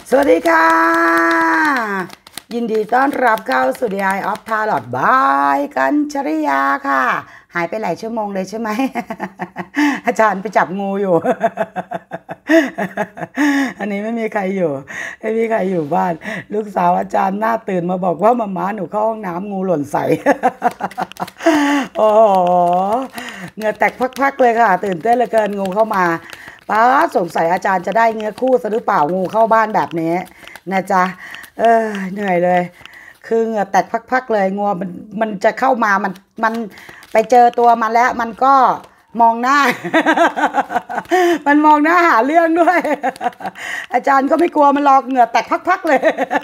สวัสดีค่ะยินดีต้อนรับเข้าสู่ The Eye of Tarot by กัญชริยาค่ะหายไปหลายชั่วโมงเลยใช่ไหม อาจารย์ไปจับงูอยู่ อันนี้ไม่มีใครอยู่ไม่มีใครอยู่บ้านลูกสาวอาจารย์หน้าตื่นมาบอกว่ามาม่าหนูเข้าห้องน้ำงูหล่นใส่ โอ้โหเหงื่อแตกพักๆเลยค่ะตื่นเต้นเหลือเกินงูเข้ามาป้าสงสัยอาจารย์จะได้เนื้อคู่ซะหรือเปล่างูเข้าบ้านแบบนี้นะจ๊ะเหนื่อยเลยคือเหงื่อแตกพักๆเลยงูมันจะเข้ามามันไปเจอตัวมันแล้วมันก็มองหน้า มันมองหน้าหาเรื่องด้วย อาจารย์ก็ไม่กลัวมันหรอกเหงื่อแตกพักๆเลย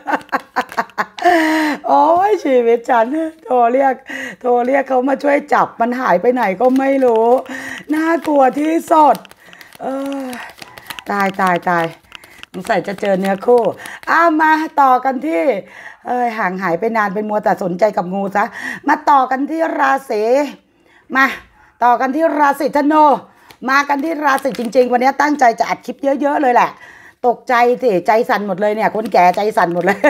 โอ้ยชีวิตฉันโทรเรียกเขามาช่วยจับมันหายไปไหนก็ไม่รู้น่ากลัวที่สุดเออตายสงสัยจะเจอเนื้อคู่มาต่อกันที่ห่างหายไปนานเป็นมัวแต่สนใจกับงูซะมาต่อกันที่ราศีมาต่อกันที่ราศีธนูมากันที่ราศีจริงๆวันนี้ตั้งใจจะอัดคลิปเยอะๆเลยแหละตกใจสิใจสั่นหมดเลยเนี่ยคนแก่ใจสั่นหมดเลย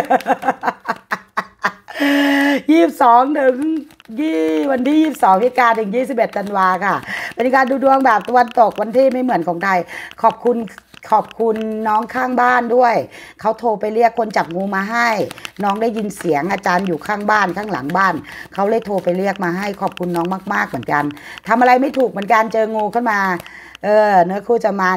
22 ถึงวันที่22พฤศจิกายนถึง21ธันวาค่ะเป็นการดูดวงแบบตะวันตกวันที่ไม่เหมือนของไทยขอบคุณน้องข้างบ้านด้วยเขาโทรไปเรียกคนจับงูมาให้น้องได้ยินเสียงอาจารย์อยู่ข้างบ้านข้างหลังบ้านเขาเลยโทรไปเรียกมาให้ขอบคุณน้องมากๆเหมือนกันทำอะไรไม่ถูกเหมือนกันเจองูขึ้นมาเนื้อคู่จะมา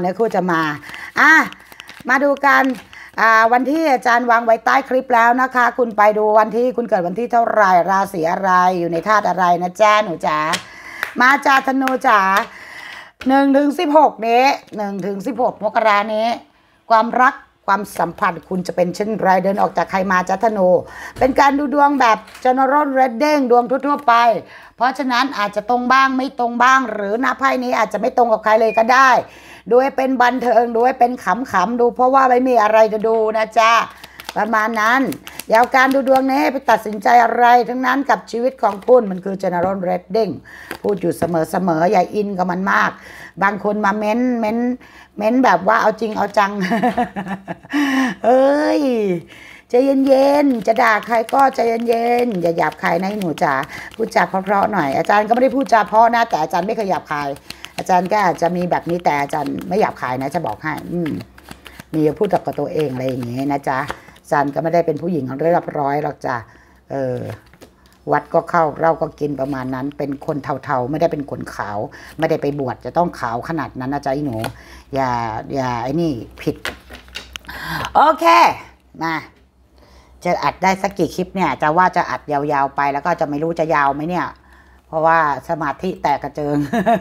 มาดูกันวันที่อาจารย์วางไว้ใต้คลิปแล้วนะคะคุณไปดูวันที่คุณเกิดวันที่เท่าไหร่ราศีอะไรอยู่ในธาตุอะไรนะจ๊ะหนูจ๋ามาจ้าธนูจ๋า1 ถึง 16นี้1 ถึง 16 มกรานี้ความรักความสัมพันธ์คุณจะเป็นเช่นไรเดินออกจากใครมาจ้าธนูเป็นการดูดวงแบบ general reading ดวงทั่วๆไปเพราะฉะนั้นอาจจะตรงบ้างไม่ตรงบ้างหรือหน้าไพ่นี้อาจจะไม่ตรงกับใครเลยก็ได้ดูให้เป็นบันเทิงดูให้เป็นขำๆดูเพราะว่าไม่มีอะไรจะดูนะจ๊ะประมาณนั้นอย่าเอาการดูดวงนี้ไปตัดสินใจอะไรทั้งนั้นกับชีวิตของคุณมันคือ general reading พูดอยู่เสมออย่าอินกับมันมากบางคนมาเม้นแบบว่าเอาจริงเอาจัง เอ้ยใจเย็นๆจะด่าใครก็ใจเย็นๆอย่าหยาบคายนะหนูจ๋าพูดจาเพราะๆหน่อยอาจารย์ก็ไม่ได้พูดจาเพราะนะแต่อาจารย์ไม่เคยหยาบคายอาจารย์ก็อาจจะมีแบบนี้แต่อาจารย์ไม่หยาบคายนะจะบอกให้มีพูดกับตัวเองอะไรอย่างเงี้ยนะจ๊ะอาจารย์ก็ไม่ได้เป็นผู้หญิงเรียบร้อยหรอกจ้ะวัดก็เข้าเราก็กินประมาณนั้นเป็นคนเทาๆไม่ได้เป็นคนขาวไม่ได้ไปบวชจะต้องขาวขนาดนั้นนะจ๊ะหนูอย่าไอ้นี่ผิดโอเคมาจะอัดได้สักกี่คลิปเนี่ยจะว่าจะอัดยาวๆไปแล้วก็จะไม่รู้จะยาวไหมเนี่ยเพราะว่าสมาธิแตกกระเจิง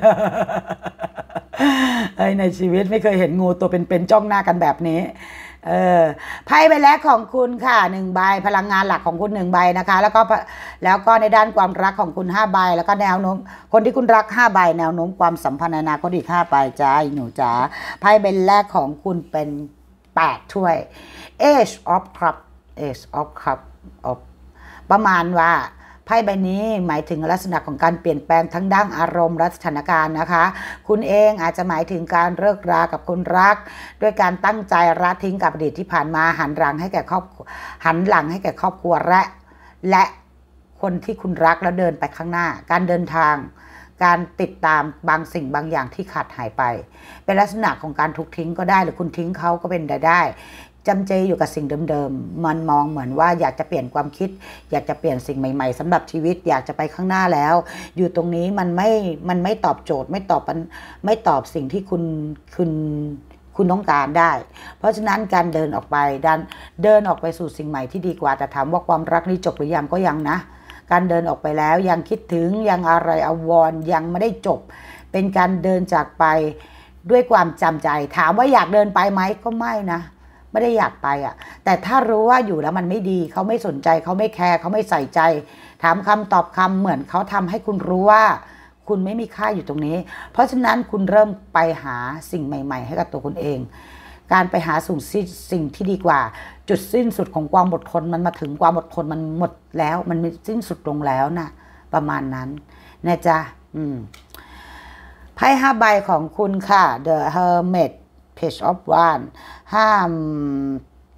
ในชีวิตไม่เคยเห็นงูตัวเป็นๆจ้องหน้ากันแบบนี้ไพ่ใบแรกของคุณค่ะ1 ใบพลังงานหลักของคุณ1 ใบนะคะแล้วก็ในด้านความรักของคุณ5 ใบแล้วก็แนวโน้มคนที่คุณรัก5 ใบแนวโน้มความสัมพันธ์อนาคตอีก5 ใบจ้าหนูจ๋าไพ่ใบแรกของคุณเป็น8 ถ้วย Ace of Cups Ace of Cups ประมาณว่าไพ่ใบนี้หมายถึงลักษณะของการเปลี่ยนแปลงทั้งด้านอารมณ์และสถานการณ์นะคะคุณเองอาจจะหมายถึงการเลิกรากับคนรักด้วยการตั้งใจละทิ้งกับอดีตที่ผ่านมาหันหลังให้แก่ครอบครัวและคนที่คุณรักแล้วเดินไปข้างหน้าการเดินทางการติดตามบางสิ่งบางอย่างที่ขาดหายไปเป็นลักษณะของการถูกทิ้งก็ได้หรือคุณทิ้งเขาก็เป็นได้จำเจอยู่กับสิ่งเดิมๆมันมองเหมือนว่าอยากจะเปลี่ยนความคิดอยากจะเปลี่ยนสิ่งใหม่ๆสำหรับชีวิตอยากจะไปข้างหน้าแล้วอยู่ตรงนี้มันไม่ตอบโจทย์ไม่ตอบสิ่งที่คุณต้องการได้เพราะฉะนั้นการเดินออกไปสู่สิ่งใหม่ที่ดีกว่าแต่ถามว่าความรักนี้จบหรือยังก็ยังนะการเดินออกไปแล้วยังคิดถึงยังอะไรอาวรณ์ยังไม่ได้จบเป็นการเดินจากไปด้วยความจำใจถามว่าอยากเดินไปไหมก็ไม่นะไม่ได้อยากไปแต่ถ้ารู้ว่าอยู่แล้วมันไม่ดีเขาไม่สนใจเขาไม่แคร์เขาไม่ใส่ใจถามคำตอบคำเหมือนเขาทำให้คุณรู้ว่าคุณไม่มีค่าอยู่ตรงนี้เพราะฉะนั้นคุณเริ่มไปหาสิ่งใหม่ๆให้กับตัวคุณเองการไปหาสิ่งที่ดีกว่าจุดสิ้นสุดของความอดทนมันมาถึงความอดทนมันหมดแล้วมันสิ้นสุดลงแล้วนะประมาณนั้นนะจ๊ะไพ่5 ใบของคุณค่ะ The Hermit Page of Wands ห้าม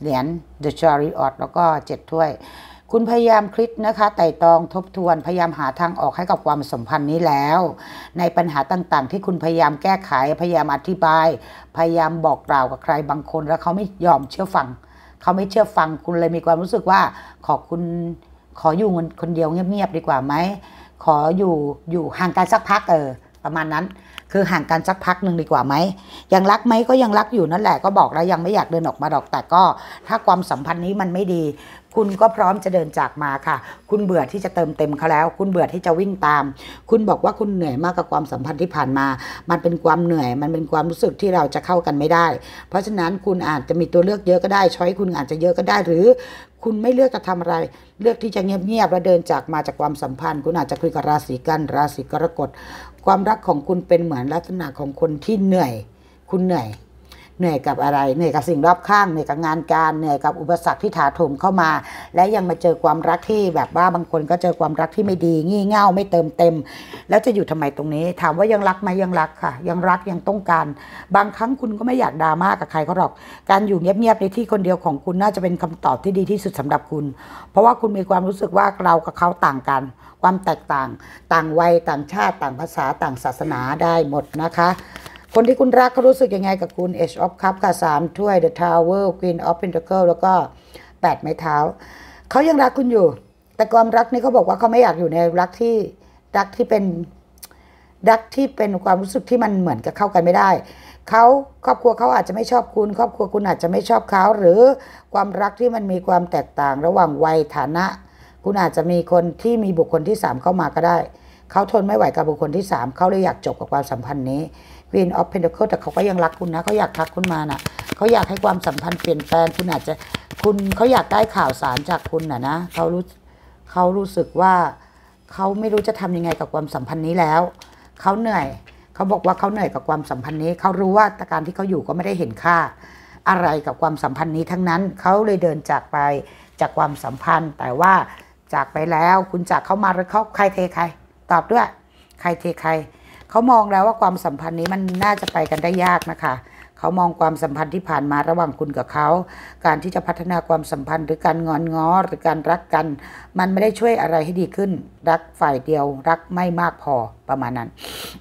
เหรียญ The Chariot แล้วก็7 ถ้วยคุณพยายามคิดนะคะไต่ตรองทบทวนพยายามหาทางออกให้กับความสัมพันธ์นี้แล้วในปัญหาต่างๆที่คุณพยายามแก้ไขพยายามอธิบายพยายามบอกกล่าวกับใครบางคนแล้วเขาไม่ยอมเชื่อฟังเขาไม่เชื่อฟังคุณเลยมีความรู้สึกว่าขออยู่คนเดียวเงียบๆดีกว่าไหมขออยู่ห่างกันสักพักประมาณนั้นคือห่างกันสักพักหนึ่งดีกว่าไหมยังรักไหมก็ยังรักอยู่นั่นแหละก็บอกแล้วยังไม่อยากเดินออกมาดอกแต่ก็ถ้าความสัมพันธ์นี้มันไม่ดีคุณก็พร้อมจะเดินจากมาค่ะคุณเบื่อที่จะเติมเต็มเขาแล้วคุณเบื่อที่จะวิ่งตามคุณบอกว่าคุณเหนื่อยมากกับความสัมพันธ์ที่ผ่านมามันเป็นความเหนื่อยมันเป็นความรู้สึกที่เราจะเข้ากันไม่ได้เพราะฉะนั้นคุณอาจจะมีตัวเลือกเยอะก็ได้ช้อยคุณอาจจะเยอะก็ได้หรือคุณไม่เลือกจะทำอะไรเลือกที่จะเงียบๆและเดินจากมาจากความสัมพันธ์คุณอาจจะคุยกับราศีกันราศีกรกฎความรักของคุณเป็นเหมือนลักษณะของคนที่เหนื่อยคุณเหนื่อยกับอะไรเหนื่อยกับสิ่งรอบข้างเหนื่อยกับงานการเหนื่อยกับอุปสรรคที่ถาโถมเข้ามาและยังมาเจอความรักที่แบบว่าบางคนก็เจอความรักที่ไม่ดีงี่เง่าไม่เติมเต็มแล้วจะอยู่ทำไมตรงนี้ถามว่ายังรักไหมยังรักค่ะยังรักยังต้องการบางครั้งคุณก็ไม่อยากดราม่ากับใครเขาหรอกการอยู่เงียบๆในที่คนเดียวของคุณน่าจะเป็นคำตอบที่ดีที่สุดสำหรับคุณเพราะว่าคุณมีความรู้สึกว่าเรากับเขาต่างกันความแตกต่างต่างวัยต่างชาติต่างภาษาต่างศาสนาได้หมดนะคะคนที่คุณรักเขารู้สึกยังไงกับคุณ Age of Cup ค่ะ3 ถ้วย The Tower Queen of Pentacles แล้วก็8 ไม้เท้าเขายังรักคุณอยู่แต่ความรักนี่เขาบอกว่าเขาไม่อยากอยู่ในรักที่เป็นความรู้สึกที่มันเหมือนกับเข้ากันไม่ได้ครอบครัวเขาอาจจะไม่ชอบคุณครอบครัวคุณอาจจะไม่ชอบเขาหรือความรักที่มันมีความแตกต่างระหว่างวัยฐานะคุณอาจจะมีคนที่มีบุคคลที่3เข้ามาก็ได้เขาทนไม่ไหวกับบุคคลที่3เขาเลยอยากจบกับความสัมพันธ์นี้ Queen of Pentacles แต่เขาก็ยังรักคุณนะเขาอยากทักคุณมาน่ะเขาอยากให้ความสัมพันธ์เปลี่ยนแปลงเขาอยากได้ข่าวสารจากคุณนะเขารู้สึกว่าเขาไม่รู้จะทำยังไงกับความสัมพันธ์นี้แล้วเขาเหนื่อยเขาบอกว่าเขาเหนื่อยกับความสัมพันธ์นี้เขารู้ว่าการที่เขาอยู่ก็ไม่ได้เห็นค่าอะไรกับความสัมพันธ์นี้ทั้งนั้นเขาเลยเดินจากไปจากความสัมพันธ์แต่ว่าจากไปแล้วคุณจากเขามาหรือเขาใครเทใครตอบด้วยใครเทใครเขามองแล้วว่าความสัมพันธ์นี้มันน่าจะไปกันได้ยากนะคะเขามองความสัมพันธ์ที่ผ่านมาระหว่างคุณกับเขาการที่จะพัฒนาความสัมพันธ์หรือการงอนง้อหรือการรักกันมันไม่ได้ช่วยอะไรให้ดีขึ้นรักฝ่ายเดียวรักไม่มากพอประมาณนั้น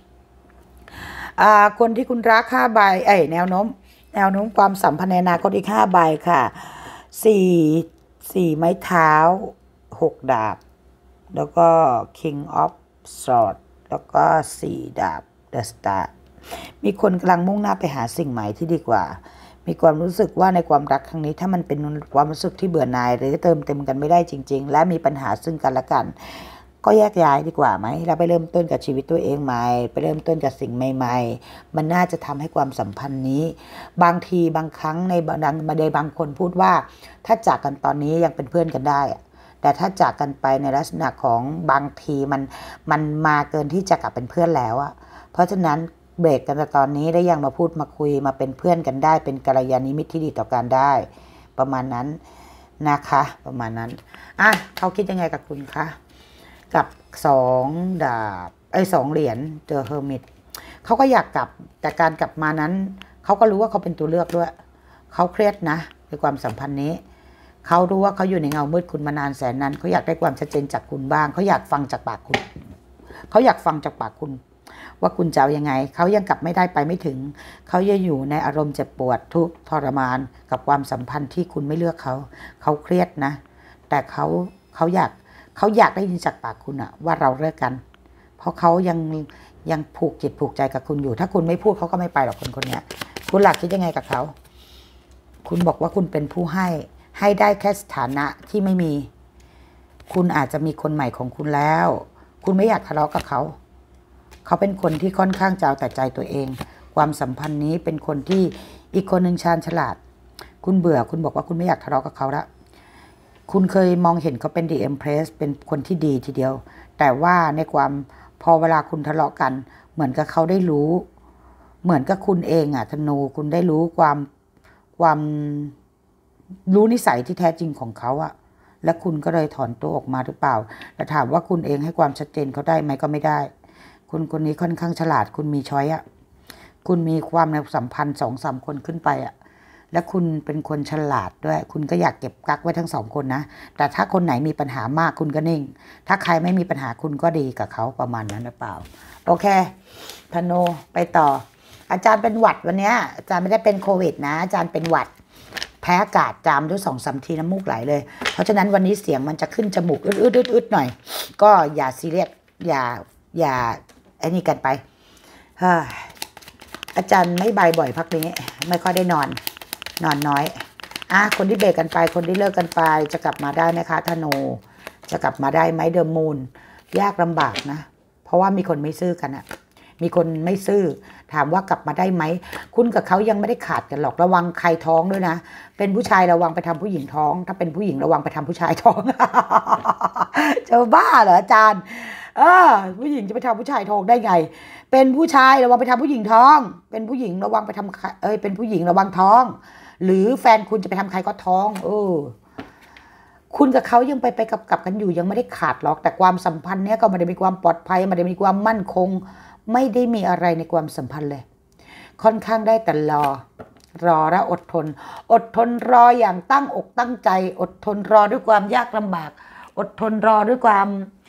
คนที่คุณรัก5 ใบแนวโน้มความสัมพันธ์ในอนาคตอีก5 ใบค่ะ4 ไม้เท้า6 ดาบแล้วก็ King of Swords แล้วก็4 ดาบ The Star มีคนกำลังมุ่งหน้าไปหาสิ่งใหม่ที่ดีกว่ามีความรู้สึกว่าในความรักครั้งนี้ถ้ามันเป็นความรู้สึกที่เบื่อหน่ายหรือเติมเต็มกันไม่ได้จริงๆและมีปัญหาซึ่งกันและกันก็แยกย้ายดีกว่าไหมเราไปเริ่มต้นกับชีวิตตัวเองใหม่ไปเริ่มต้นกับสิ่งใหม่ๆมันน่าจะทำให้ความสัมพันธ์นี้บางทีบางครั้งในบางคนพูดว่าถ้าจากกันตอนนี้ยังเป็นเพื่อนกันได้แต่ถ้าจากกันไปในลักษณะของบางทีมันมาเกินที่จะกลับเป็นเพื่อนแล้วเพราะฉะนั้นเบรกกันตอนนี้ได้ยังมาพูดมาคุยมาเป็นเพื่อนกันได้เป็นกัลยาณมิตรที่ดีต่อกันได้ประมาณนั้นนะคะประมาณนั้นเขาคิดยังไงกับคุณคะกับ2 ดาบ2 เหรียญ The Hermit เขาก็อยากกลับแต่การกลับมานั้นเขาก็รู้ว่าเขาเป็นตัวเลือกด้วยเขาเครียดนะในความสัมพันธ์นี้เขารู้ว่าเขาอยู่ในเงามืดคุณมานานแสนนานเขาอยากได้ความชัดเจนจากคุณบ้างเขาอยากฟังจากปากคุณว่าคุณจะเอายังไงเขายังกลับไม่ได้ไปไม่ถึงเขาจะอยู่ในอารมณ์เจ็บปวดทุกข์ทรมานกับความสัมพันธ์ที่คุณไม่เลือกเขาเครียดนะแต่เขาอยากได้ยินจากปากคุณว่าเราเลิกกันเพราะเขายังผูกจิตผูกใจกับคุณอยู่ถ้าคุณไม่พูดเขาก็ไม่ไปหรอกคนนี้คุณหลักคิดยังไงกับเขาคุณบอกว่าคุณเป็นผู้ให้ได้แค่สถานะที่ไม่มีคุณอาจจะมีคนใหม่ของคุณแล้วคุณไม่อยากทะเลาะกับเขาเป็นคนที่ค่อนข้างจะเอาแต่ใจตัวเองความสัมพันธ์นี้เป็นคนที่อีกคนหนึ่งชาญฉลาดคุณเบื่อคุณบอกว่าคุณไม่อยากทะเลาะกับเขาละคุณเคยมองเห็นเขาเป็น The Empress เป็นคนที่ดีทีเดียวแต่ว่าในความพอเวลาคุณทะเลาะกันเหมือนกับเขาได้รู้เหมือนกับคุณเองธนูคุณได้รู้ความรู้นิสัยที่แท้จริงของเขาและคุณก็เลยถอนตัวออกมาหรือเปล่าแต่ถามว่าคุณเองให้ความชัดเจนเขาได้ไหมก็ไม่ได้คุณคนนี้ค่อนข้างฉลาดคุณมีช้อยคุณมีความในสัมพันธ์2-3 คนขึ้นไปและคุณเป็นคนฉลาดด้วยคุณก็อยากเก็บกักไว้ทั้งสองคนนะแต่ถ้าคนไหนมีปัญหามากคุณก็นิ่งถ้าใครไม่มีปัญหาคุณก็ดีกับเขาประมาณนั้นหรือเปล่าโอเคธนูไปต่ออาจารย์เป็นหวัดวันนี้อาจารย์ไม่ได้เป็นโควิดนะอาจารย์เป็นหวัดแพ้อากาศจามด้วย2-3 ทีน้ำมูกไหลเลยเพราะฉะนั้นวันนี้เสียงมันจะขึ้นจมูกอึดๆหน่อยก็อย่าซีเรียสอย่าไอ้นี่กันไปอาจารย์ไม่บ่ายบ่อยพักนี้ไม่ค่อยได้นอนน้อยคนที่เบรกกันไปคนที่เลิกกันไปจะกลับมาได้ไหมคะธนูจะกลับมาได้ไหมเดอะมูนยากลำบากนะเพราะว่ามีคนไม่ซื่อกันอะมีคนไม่ซื่อถามว่ากลับมาได้ไหมคุณกับเขายังไม่ได้ขาดกันหรอกระวังใครท้องด้วยนะเป็นผู้ชายระวังไปทำผู้หญิงท้องถ้าเป็นผู้หญิงระวังไปทำผู้ชายท้อง จะบ้าเหรออาจารย์ผู้หญิงจะไปทำผู้ชายท้องได้ไงเป็นผู้ชายระวังไปทำผู้หญิงท้องเป็นผู้หญิงระวังไปทำเป็นผู้หญิงระวังท้องหรือแฟนคุณจะไปทำใครก็ท้องคุณกับเขายังไปกับกันอยู่ยังไม่ได้ขาดหรอกแต่ความสัมพันธ์เนี้ยก็ไม่ได้มีความปลอดภัยไม่ได้มีความมั่นคงไม่ได้มีอะไรในความสัมพันธ์เลยค่อนข้างได้แต่รอและอดทนรออย่างตั้งอกตั้งใจอดทนรอด้วยความยากลำบากอดทนรอด้วยความ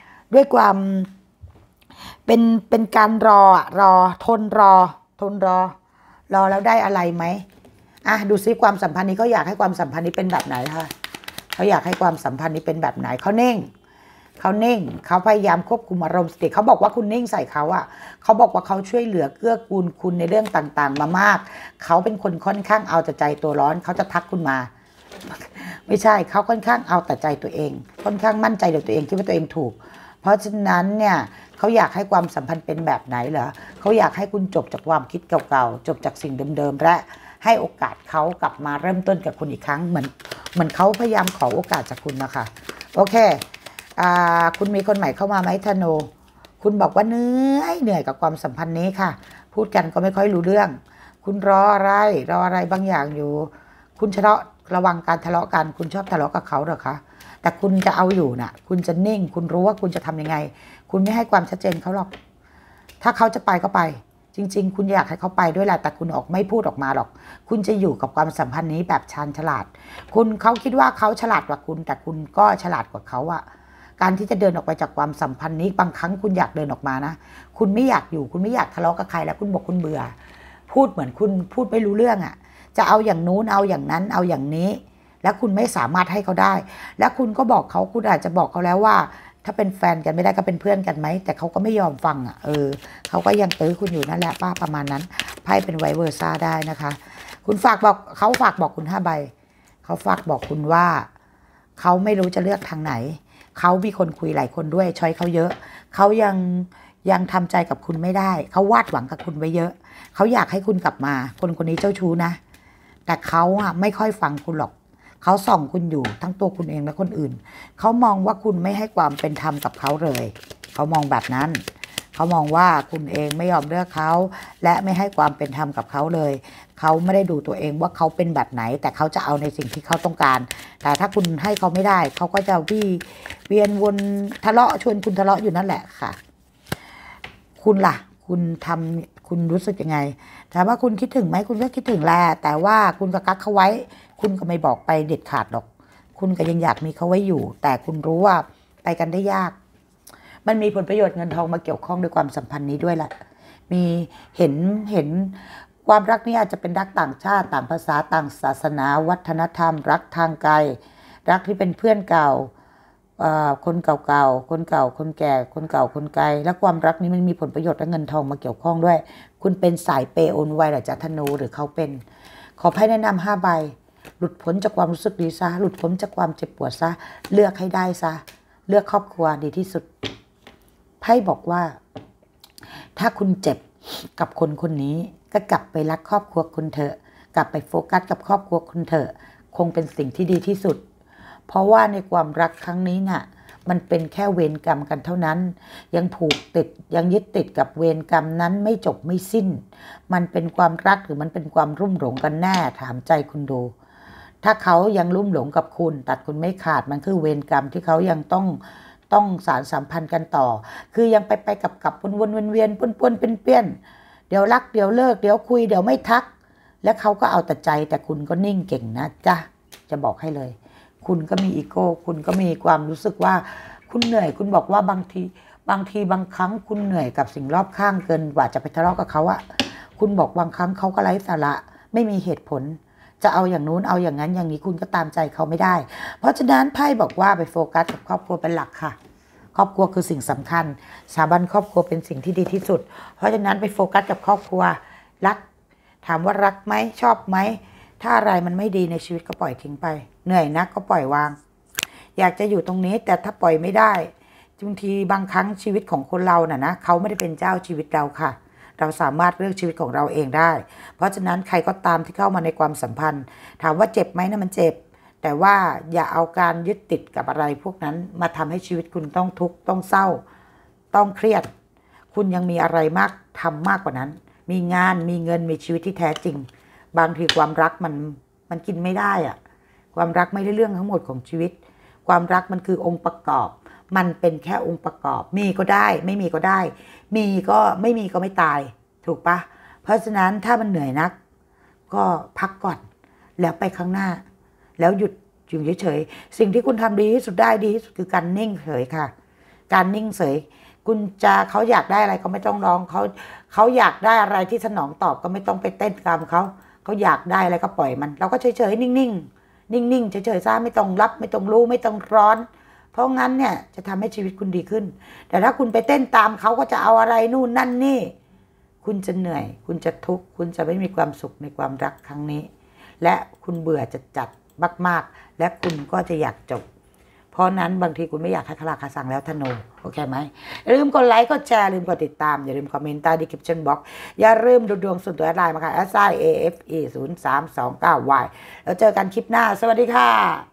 เป็นการรอทนรอแล้วได้อะไรไหมดูซิความสัมพันธ์นี้เขาอยากให้ความสัมพันธ์นี้เป็นแบบไหนคะเขาอยากให้ความสัมพันธ์นี้เป็นแบบไหนเขานิ่งเขาพยายามควบคุมอารมณ์สติเขาบอกว่าคุณนิ่งใส่เขาเขาบอกว่าเขาช่วยเหลือเกื้อกูลคุณในเรื่องต่างๆมามากเขาเป็นคนค่อนข้างเอาแต่ใจตัวร้อนเขาจะทักคุณมาไม่ใช่เขาค่อนข้างเอาแต่ใจตัวเองค่อนข้างมั่นใจในตัวเองคิดว่าตัวเองถูกเพราะฉะนั้นเนี่ยเขาอยากให้ความสัมพันธ์เป็นแบบไหนเหรอเขาอยากให้คุณจบจากความคิดเก่าๆจบจากสิ่งเดิมๆและให้โอกาสเขากลับมาเริ่มต้นกับคุณอีกครั้งเหมือนเขาพยายามขอโอกาสจากคุณนะคะโอเคคุณมีคนใหม่เข้ามาไหมธนูคุณบอกว่าเหนื่อยกับความสัมพันธ์นี้ค่ะพูดกันก็ไม่ค่อยรู้เรื่องคุณรออะไรบางอย่างอยู่คุณระวังการทะเลาะกันคุณชอบทะเลาะกับเขาเหรอคะแต่คุณจะเอาอยู่นะคุณจะนิ่งคุณรู้ว่าคุณจะทำยังไงคุณไม่ให้ความชัดเจนเขาหรอกถ้าเขาจะไปก็ไปจริงๆคุณอยากให้เขาไปด้วยแหละแต่คุณไม่พูดออกมาหรอกคุณจะอยู่กับความสัมพันธ์นี้แบบชาญฉลาดเขาคิดว่าเขาฉลาดกว่าคุณแต่คุณก็ฉลาดกว่าเขาการที่จะเดินออกไปจากความสัมพันธ์นี้บางครั้งคุณอยากเดินออกมานะคุณไม่อยากอยู่คุณไม่อยากทะเลาะกับใครแล้วคุณบอกคุณเบื่อพูดเหมือนคุณพูดไม่รู้เรื่องจะเอาอย่างนู้นเอาอย่างนั้นเอาอย่างนี้แล้วคุณไม่สามารถให้เขาได้แล้วคุณก็บอกเขาคุณอาจจะบอกเขาแล้วว่าถ้าเป็นแฟนกันไม่ได้ก็เป็นเพื่อนกันไหมแต่เขาก็ไม่ยอมฟังเขาก็ยังตื้อคุณอยู่นั่นแหละป้าประมาณนั้นไพ่เป็นไวเวอร์ซ่าได้นะคะคุณเขาฝากบอกคุณ5 ใบเขาฝากบอกคุณว่าเขาไม่รู้จะเลือกทางไหนเขามีคนคุยหลายคนด้วยช้อยเขาเยอะเขายังทำใจกับคุณไม่ได้เขาวาดหวังกับคุณไว้เยอะเขาอยากให้คุณกลับมาคนนี้เจ้าชู้นะแต่เขาไม่ค่อยฟังคุณหรอกเขาส่องคุณอยู่ทั้งตัวคุณเองและคนอื่นเขามองว่าคุณไม่ให้ความเป็นธรรมกับเขาเลยเขามองแบบนั้นเขามองว่าคุณเองไม่ยอมเลือกเขาและไม่ให้ความเป็นธรรมกับเขาเลยเขาไม่ได้ดูตัวเองว่าเขาเป็นแบบไหนแต่เขาจะเอาในสิ่งที่เขาต้องการแต่ถ้าคุณให้เขาไม่ได้เขาก็จะเวียนวนทะเลาะชวนคุณทะเลาะอยู่นั่นแหละค่ะคุณล่ะคุณรู้สึกยังไงถามว่าคุณคิดถึงไหมคุณก็คิดถึงแหละแต่ว่าคุณก็กักเขาไว้คุณก็ไม่บอกไปเด็ดขาดหรอกคุณก็ยังอยากมีเขาไว้อยู่แต่คุณรู้ว่าไปกันได้ยากมันมีผลประโยชน์เงินทองมาเกี่ยวข้องด้วยความสัมพันธ์นี้ด้วยแหละมีเห็นความรักนี้อาจจะเป็นรักต่างชาติต่างภาษาต่างศาสนาวัฒนธรรมรักทางไกลรักที่เป็นเพื่อนเก่าคนเก่าคนเก่าคนแก่คนเก่าคนไกลและความรักนี้มันมีผลประโยชน์และเงินทองมาเกี่ยวข้องด้วยคุณเป็นสายเปย์โอนไวหรือจะธนูหรือเขาเป็นขอให้แนะนำ5 ใบหลุดพ้นจากความรู้สึกดีซะหลุดพ้นจากความเจ็บปวดซะเลือกให้ได้ซะเลือกครอบครัวดีที่สุดไพ่บอกว่าถ้าคุณเจ็บกับคนนี้ก็กลับไปรักครอบครัวคุณเถอะกลับไปโฟกัสกับครอบครัวคุณเถอะคงเป็นสิ่งที่ดีที่สุดเพราะว่าในความรักครั้งนี้น่ะมันเป็นแค่เวรกรรมกันเท่านั้นยังผูกติดยังยึดติดกับเวรกรรมนั้นไม่จบไม่สิ้นมันเป็นความรักหรือมันเป็นความรุ่มหลงกันแน่ถามใจคุณดูถ้าเขายังรุ่มหลงกับคุณตัดคุณไม่ขาดมันคือเวรกรรมที่เขายังต้องสารสัมพันธ์กันต่อคือยังไปกับวนเวียนป้วนเป็นเปี้ยนเดี๋ยวรักเดี๋ยวเลิกเดี๋ยวคุยเดี๋ยวไม่ทักและเขาก็เอาแต่ใจแต่คุณก็นิ่งเก่งนะจ๊ะจะบอกให้เลยคุณก็มีอีโก้คุณก็มีความรู้สึกว่าคุณเหนื่อยคุณบอกว่าบางทีบางครั้งคุณเหนื่อยกับสิ่งรอบข้างเกินกว่าจะไปทะเลาะกับเขาอะคุณบอกบางครั้งเขาก็ไร้สาระไม่มีเหตุผลจะเอาอย่างนู้นเอาอย่างนั้นอย่างนี้คุณก็ตามใจเขาไม่ได้เพราะฉะนั้นไพ่บอกว่าไปโฟกัสกับครอบครัวเป็นหลักค่ะครอบครัวคือสิ่งสำคัญสถาบันครอบครัวเป็นสิ่งที่ดีที่สุดเพราะฉะนั้นไปโฟกัสกับครอบครัวรักถามว่ารักไหมชอบไหมถ้าอะไรมันไม่ดีในชีวิตก็ปล่อยทิ้งไปเหนื่อยนักก็ปล่อยวางอยากจะอยู่ตรงนี้แต่ถ้าปล่อยไม่ได้บางทีบางครั้งชีวิตของคนเราน่ะนะเขาไม่ได้เป็นเจ้าชีวิตเราค่ะเราสามารถเลือกชีวิตของเราเองได้เพราะฉะนั้นใครก็ตามที่เข้ามาในความสัมพันธ์ถามว่าเจ็บไหมนะมันเจ็บแต่ว่าอย่าเอาการยึดติดกับอะไรพวกนั้นมาทำให้ชีวิตคุณต้องทุกข์ต้องเศร้าต้องเครียดคุณยังมีอะไรมากทำมากกว่านั้นมีงานมีเงินมีชีวิตที่แท้จริงบางทีความรักมันกินไม่ได้อะความรักไม่ได้เรื่องทั้งหมดของชีวิตความรักมันคือองค์ประกอบมันเป็นแค่องค์ประกอบมีก็ได้ไม่มีก็ได้มีก็ไม่มีก็ไม่ตายถูกปะเพราะฉะนั้นถ้ามันเหนื่อยนักก็พักก่อนแล้วไปข้างหน้าแล้วหยุดอยู่เฉยๆสิ่งที่คุณทำดีที่สุดได้ดีที่สุดคือการนิ่งเฉยค่ะการนิ่งเฉยคุณจะเขาอยากได้อะไรก็ไม่ต้องร้องเขาอยากได้อะไรที่สนองตอบก็ไม่ต้องไปเต้นตามเขาอยากได้อะไรก็ปล่อยมันเราก็เฉยๆนิ่งๆนิ่งๆเฉยๆซะไม่ต้องรับไม่ต้องรู้ไม่ต้องร้อนเพราะงั้นเนี่ยจะทำให้ชีวิตคุณดีขึ้นแต่ถ้าคุณไปเต้นตามเขาก็จะเอาอะไรนู่นนั่นนี่คุณจะเหนื่อยคุณจะทุกข์คุณจะไม่มีความสุขในความรักครั้งนี้และคุณเบื่อจะจัดมากๆและคุณก็จะอยากจบเพราะนั้นบางทีคุณไม่อยากให้คลาคาสั่งแล้วธนูโอเคไหมอย่าลืมกดไลค์กดแชร์ลืมกดติดตามอย่าลืมคอมเมนต์ใต้ description box อย่าลืมดูดวงส่วนตัวไลน์มาค่ะ SIAFE 0329Y แล้วเจอกันคลิปหน้าสวัสดีค่ะ